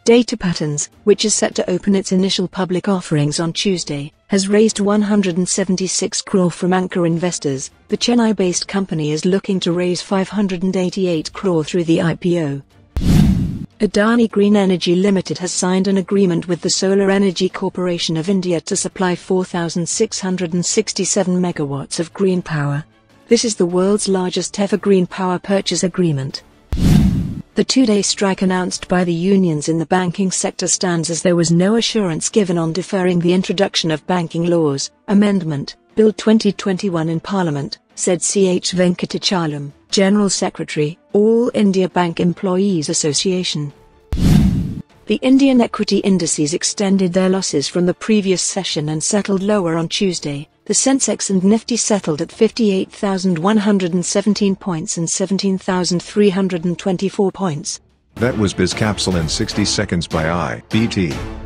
Data Patterns, which is set to open its initial public offerings on Tuesday, has raised 176 crore from anchor investors. The Chennai-based company is looking to raise 588 crore through the IPO. Adani Green Energy Limited has signed an agreement with the Solar Energy Corporation of India to supply 4,667 megawatts of green power. This is the world's largest ever green power purchase agreement. The two-day strike announced by the unions in the banking sector stands as there was no assurance given on deferring the introduction of Banking Laws Amendment, Bill 2021 in Parliament, said C.H. Venkatachalam, General Secretary, All India Bank Employees Association. The Indian equity indices extended their losses from the previous session and settled lower on Tuesday. The Sensex and Nifty settled at 58,117 points and 17,324 points. That was BizCapsule in 60 seconds by IBT.